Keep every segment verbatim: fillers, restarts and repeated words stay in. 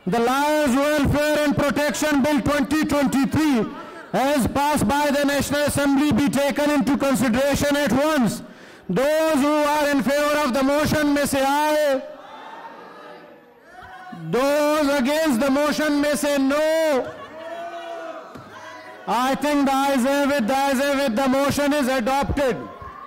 The Liars Welfare and Protection Bill twenty twenty-three as passed by the National Assembly be taken into consideration at once. Those who are in favor of the motion may say aye. Those against the motion may say no. I think the ayes have it, the ayes have it, the motion is adopted.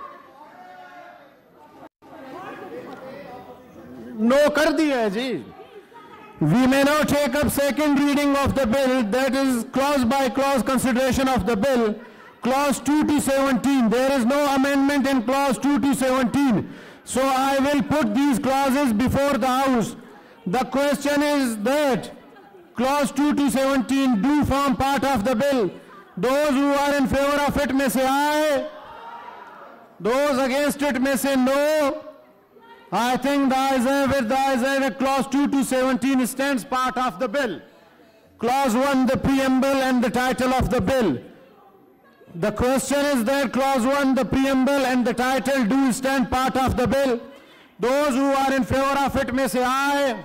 No kar diya hai ji. We may now take up second reading of the bill, that is clause by clause consideration of the bill. Clause two to seventeen. There is no amendment in clause two to seventeen. So I will put these clauses before the House. The question is that clause two to seventeen do form part of the bill. Those who are in favor of it may say aye. Those against it may say no. I think the ayes have it, the ayes have it. Clause two to seventeen stands part of the bill. Clause one, the preamble and the title of the bill. The question is that clause one, the preamble and the title do stand part of the bill. Those who are in favor of it may say aye.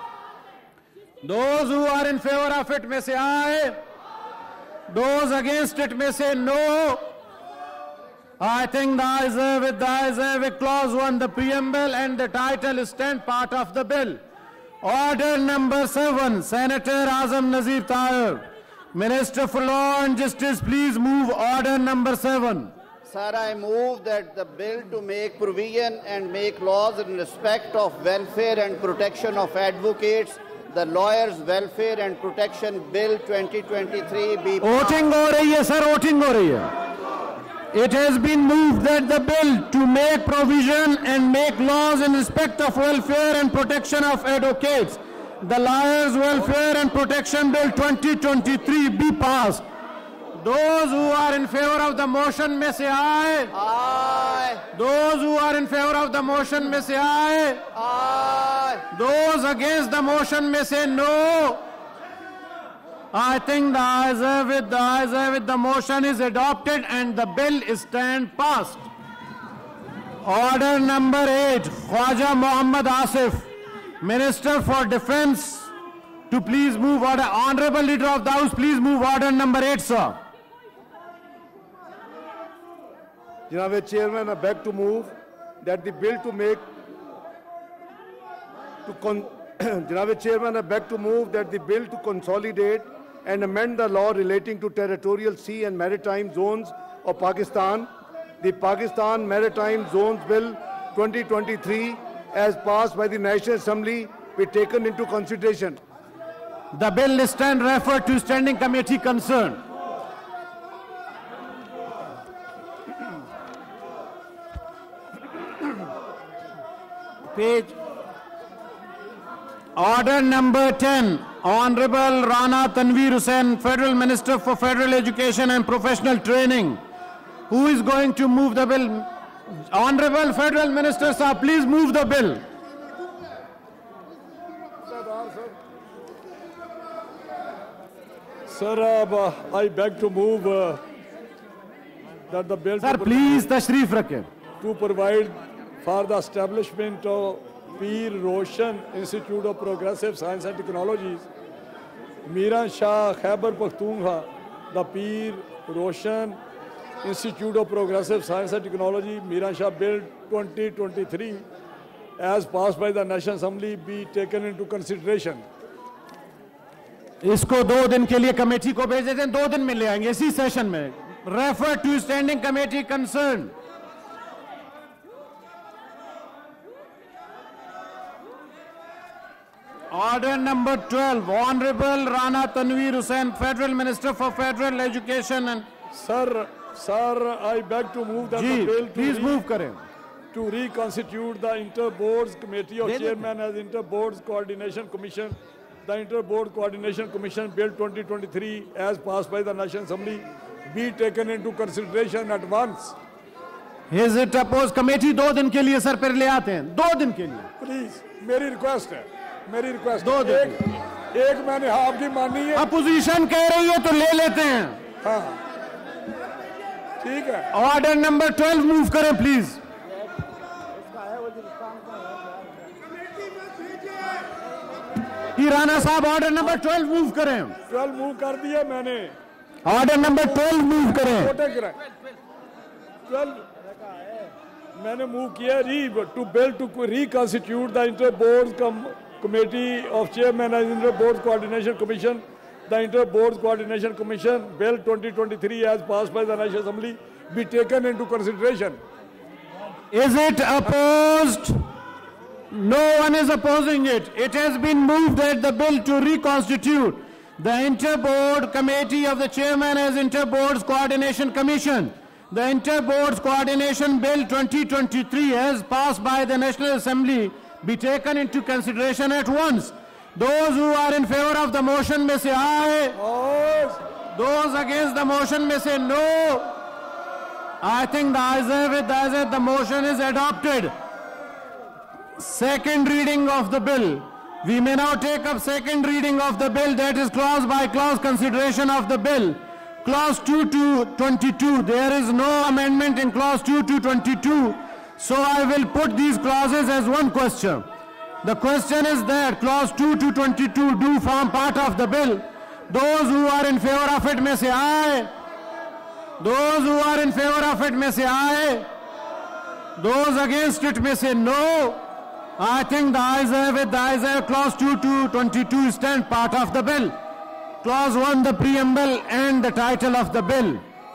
Those who are in favor of it may say aye. Those against it may say no. I think the ayes have it, the ayes have it. Clause one, the preamble and the title stand part of the bill. Order number seven, Senator Azam Nazir Tahir. Minister for Law and Justice, please move order number seven. Sir, I move that the bill to make provision and make laws in respect of welfare and protection of advocates, the Lawyers Welfare and Protection Bill twenty twenty-three be passed. Voting ho rahi hai, sir, voting ho rahi hai. It has been moved that the bill to make provision and make laws in respect of welfare and protection of advocates, the Liars Welfare and Protection Bill twenty twenty-three be passed. Those who are in favor of the motion may say aye. Aye. Those who are in favor of the motion may say aye. Aye. Those against the motion may say no. I think the ayes have it, the ayes have it, the motion is adopted and the bill is stand passed. Order number eight, Khwaja Mohammad Asif, Minister for Defence, to please move order. Honorable Leader of the House, please move order number eight, sir. Janaab Chairman, I beg to move that the bill to make to con Janaab Chairman, I beg to move that the bill to consolidate and amend the law relating to territorial sea and maritime zones of Pakistan, the Pakistan Maritime Zones Bill twenty twenty-three, as passed by the National Assembly, be taken into consideration. The bill is stand referred to Standing Committee concerned. Page. Order number ten, Honorable Rana Tanveer Hussain, Federal Minister for Federal Education and Professional Training. Who is going to move the bill? Honorable Federal Minister, sir, please move the bill. Sir, uh, I beg to move uh, that the bill Sir, please tashrif rakhe. to provide for the establishment of Peer Roshan Institute of Progressive Science and Technologies, Miran Shah Khyber Pakhtunkhwa, the Peer Roshan Institute of Progressive Science and Technology, Miran Shah Bill twenty twenty-three, as passed by the National Assembly, be taken into consideration. इसको दो दिन के लिए committee को भेज देते हैं, दो दिन में ले आएंगे इसी सेशन में. Refer to Standing Committee concerned. Order number twelve, Honorable Rana Tanveer Hussain, Federal Minister for Federal Education and... Sir, sir, I beg to move that Ji, the bill to, please re move करें. to reconstitute the Inter-Boards Committee of Chairman as Inter-Boards Coordination Commission. The Inter-Board Coordination Commission Bill twenty twenty-three, as passed by the National Assembly, be taken into consideration at once. Is it opposed committee दो दिन के लिए sir पर ले आते हैं, दो दिन के लिए. Please, मेरी रिक्वेस्ट है, मेरी रिक्वेस्ट दो दिन. एक, एक मैंने आपकी मानी है. अपोजिशन कह रही है तो ले लेते हैं. हाँ, ठीक है. ऑर्डर नंबर ट्वेल्व मूव करें प्लीज. कि राणा साहब ऑर्डर नंबर ट्वेल्व मूव करें। ट्वेल्व मूव कर दिया मैंने। ऑर्डर नंबर ट्वेल्व मूव करें। ट्वेल्व मैंने मूव किया re to bill to reconstitute the inter board committee of chairman as inter board coordination commission the inter board coordination commission bill twenty twenty three as pass by the national assembly be taken into consideration. Is it opposed? No one is opposing it. It has been moved that the bill to reconstitute the Inter-Board Committee of the Chairman as Inter-Boards Coordination Commission. The Inter-Boards Coordination Bill twenty twenty-three as passed by the National Assembly be taken into consideration at once. Those who are in favor of the motion may say aye. Aye. Those against the motion may say no. I think the ayes have it, the ayes have it, the motion is adopted. Second reading of the bill. We may now take up second reading of the bill, that is clause by clause consideration of the bill. Clause two to twenty-two, there is no amendment in clause two to twenty-two, so I will put these clauses as one question. The question is that clause two to twenty-two do form part of the bill. Those who are in favor of it may say aye. Those who are in favor of it may say aye. Those against it may say no. I think the ayes have it, the ayes have clause two to twenty-two stand part of the bill. Clause one, the preamble and the title of the bill.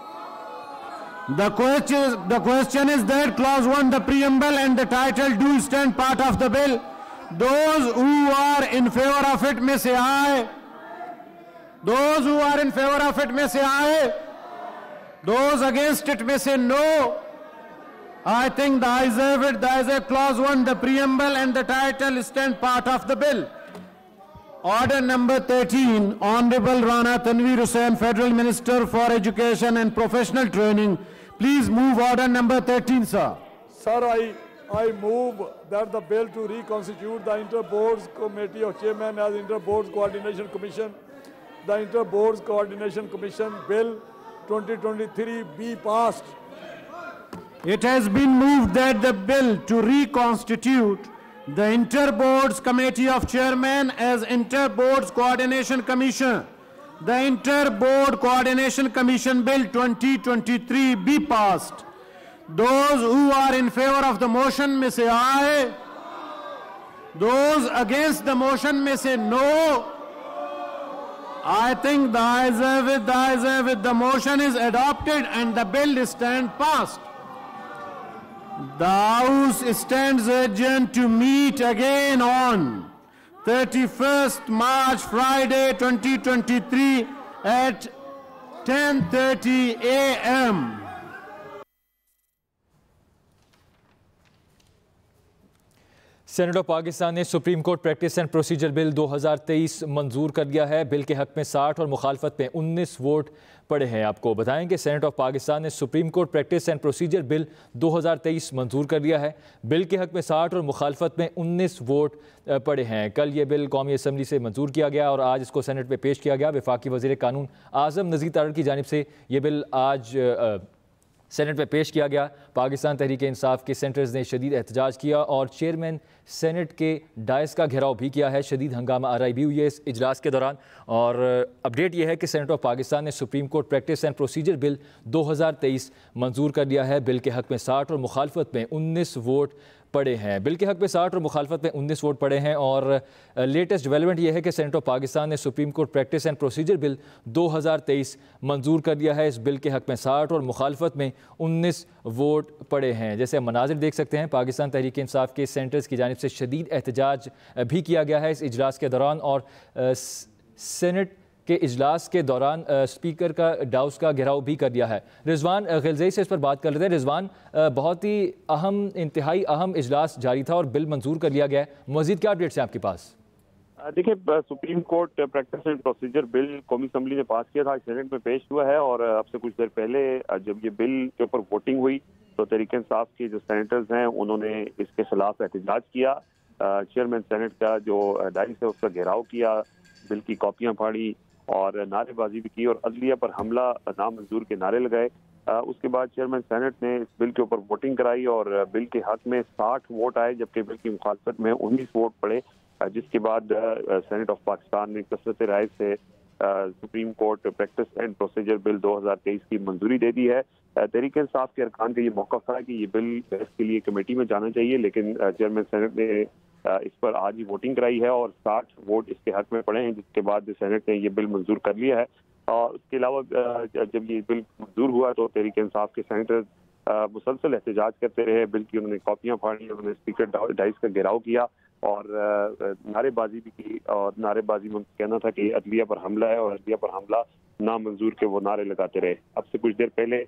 The question, the question is that clause one, the preamble and the title do stand part of the bill. Those who are in favor of it may say aye. Those who are in favor of it may say aye. Those against it may say no. I think the ayes have it, the ayes have clause one, the preamble and the title stand part of the bill. Order number thirteen, Honorable Rana Tanveer Hussain, Federal Minister for Education and Professional Training. Please move order number thirteen, sir. Sir, I, I move that the bill to reconstitute the Inter-Boards Committee of Chairman as Inter-Boards Coordination Commission, the Inter-Boards Coordination Commission Bill twenty twenty-three be passed. It has been moved that the bill to reconstitute the Inter-Boards Committee of Chairmen as Inter-Boards Coordination Commission, the Inter-Board Coordination Commission Bill twenty twenty-three be passed. Those who are in favor of the motion may say aye. Those against the motion may say no. I think the ayes have it, the ayes have it, the motion is adopted and the bill is stand passed. The House stands adjourned to meet again on thirty-first March, Friday, twenty twenty-three at ten thirty a m senate of Pakistan ने supreme court practice and procedure bill दो हज़ार तेईस मंजूर कर दिया है। Bill के हक में साठ और मुखालफत में उन्नीस वोट पड़े हैं। आपको बताएं कि सेनेट ऑफ पाकिस्तान ने supreme court practice and procedure bill दो हज़ार तेईस मंजूर कर दिया है। बिल के हक में साठ और मुखालफत में उन्नीस वोट पड़े हैं। कल ये बिल कौमी असम्बली से मंजूर किया गया और आज इसको सेनेट में पेश किया गया। वफाकी वज़ीर कानून आज़म नज़ीर तारड़ की जानिब से ये बिल आज सेनेट में पेश किया गया। पाकिस्तान तहरीक इंसाफ के सेंटर्स ने शदीद एहतजाज किया और चेयरमैन सेनेट के डायस का घेराव भी किया है। शदीद हंगामा आराई भी हुई है इस इजलास के दौरान। और अपडेट यह है कि सेनेट ऑफ पाकिस्तान ने supreme court practice and procedure bill दो हज़ार तेईस मंजूर कर दिया है। बिल के हक में साठ और मुखालफत में उन्नीस वोट पड़े हैं। बिल के हक में साठ और मुखालफत में उन्नीस वोट पड़े हैं। और लेटेस्ट डेवलपमेंट यह है कि सेनेट ऑफ पाकिस्तान ने supreme court practice and procedure bill दो हज़ार तेईस मंजूर कर दिया है। इस बिल के हक में साठ और मुखालफत में उन्नीस वोट पड़े हैं। जैसे मनाजिर देख सकते हैं, पाकिस्तान तहरीक इंसाफ के सेंटर्स की जानिब से शदीद एहतजाज भी किया गया है इस इजलास के दौरान। और सेनेट के इजलास के दौरान स्पीकर का डाउस का घेराव भी कर दिया है। रिजवान गिलज़ई से इस पर बात कर लेते हैं। रिजवान, बहुत ही अहम, इंतहाई अहम इजलास जारी था और बिल मंजूर कर लिया गया है। मज़ीद क्या अपडेट्स हैं आपके पास? देखिए, supreme court practice and procedure bill कौमी असम्बली ने पास किया था, सेनेट में पेश हुआ है। और अब से कुछ देर पहले जब ये बिल के ऊपर वोटिंग हुई तो तहरीक इंसाफ के जो सेनेटर्स हैं उन्होंने इसके खिलाफ एहतजाज किया। चेयरमैन सेनेट का जो डायस है उसका घेराव किया, बिल की कॉपियाँ फाड़ी और नारेबाजी भी की और अदलिया पर हमला नामंजूर के नारे लगाए। उसके बाद चेयरमैन सेनेट ने इस बिल के ऊपर वोटिंग कराई और बिल के हक में साठ वोट आए जबकि बिल की मुखालफत में उन्नीस वोट पड़े। जिसके बाद सेनेट ऑफ पाकिस्तान ने कसरत राय से supreme court practice and procedure bill दो हज़ार तेईस की मंजूरी दे दी है। तहरीक इंसाफ के अरकान का ये मौका था कि ये बिल बहस के लिए कमेटी में जाना चाहिए, लेकिन चेयरमैन सेनेट ने इस पर आज ही वोटिंग कराई है और साठ वोट इसके हक में पड़े हैं, जिसके बाद सेनेट ने ये बिल मंजूर कर लिया है। और उसके अलावा जब ये बिल मंजूर हुआ तो तहरीक इंसाफ के सेनेटर्स मुसलसल एहतजाज करते रहे। बिल की उन्होंने कॉपियां फाड़ी, उन्होंने स्पीकर डाइस का घेराव किया और नारेबाजी भी की। और नारेबाजी में कहना था कि अदलिया पर हमला है और अदलिया पर हमला नामंजूर के वो नारे लगाते रहे। अब से कुछ देर पहले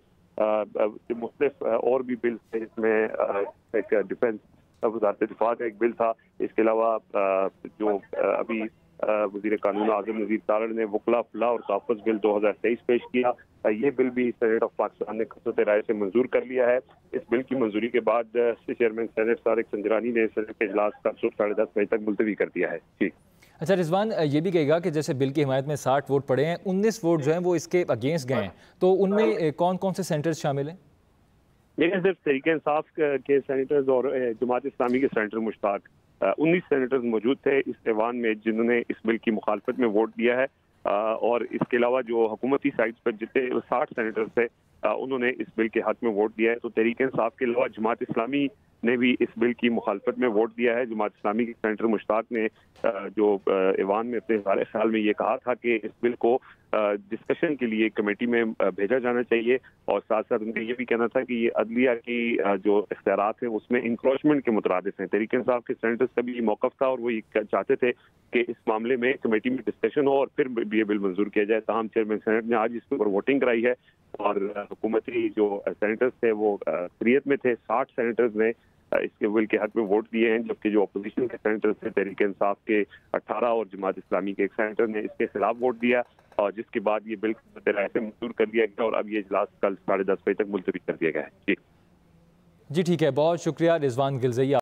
मुख्तलिफ और भी बिल थे, जिसमें एक डिफेंस वज़ारत दिफा का एक बिल था। इसके अलावा जो अभी वज़ीर कानून आज़म नज़ीर तारड़ ने वकला फलाह और तहफ़्फ़ुज़ बिल दो हज़ार तेईस पेश किया, ये बिल भी सेनेट ऑफ पाकिस्तान ने कसरत राय से मंजूर कर लिया है। इस बिल की मंजूरी के बाद चेयरमैन सेनेट तारिक संजरानी ने सेनेट के इजलास का सुबह साढ़े दस बजे तक मुलतवी कर दिया है। जी अच्छा रिजवान, ये भी कहेगा कि जैसे बिल की हिमायत में साठ वोट पड़े हैं, उन्नीस वोट जो हैं वो इसके अगेंस्ट गए हैं, तो उनमें कौन कौन से सेंटर्स शामिल हैं? देखिए, सिर्फ तहरीक इंसाफ के सेनेटर्स और जमात इस्लामी के सेनेटर मुश्ताक उन्नीस सेनेटर्स मौजूद थे इस ऐवान में जिन्होंने इस बिल की मुखालफत में वोट दिया है। और इसके अलावा जो हुकूमती साइड पर जितने साठ सेनेटर्स थे उन्होंने इस बिल के हक में वोट दिया है। तो तहरीक इंसाफ के अलावा जमात इस्लामी ने भी इस बिल की मुखालफत में वोट दिया है। जमात इस्लामी के सेनेटर मुश्ताक ने जो ऐवान में अपने इज़हार ख्याल में ये कहा था कि इस बिल को डिस्कशन के लिए कमेटी में भेजा जाना चाहिए और साथ साथ उनका ये भी कहना था कि ये अदलिया की जो इख्तियारात हैं उसमें इंक्रोचमेंट के मुतरादिफ हैं। तहरीक इंसाफ के सेनेटर्स का भी ये मौक़िफ़ था और वो ये चाहते थे कि इस मामले में कमेटी में डिस्कशन हो और फिर ये बिल मंजूर किया जाए। तमाम चेयरमैन सेनेट ने आज इसके ऊपर वोटिंग कराई है और हुकूमती जो सेनेटर्स थे वो अक्सरियत में थे। साठ सेनेटर्स ने इसके बिल के हक में वोट दिए हैं, जबकि जो अपोजिशन के सेनेटर्स थे तहरीक इंसाफ के अठारह और जमात इस्लामी के एक सेनेटर ने इसके खिलाफ वोट दिया और जिसके बाद ये बिल राय से मंजूर कर दिया गया और अब ये इजलास कल साढ़े दस बजे तक मुलतवी कर दिया गया है। जी जी ठीक है, बहुत शुक्रिया रिजवान गिलज़ई।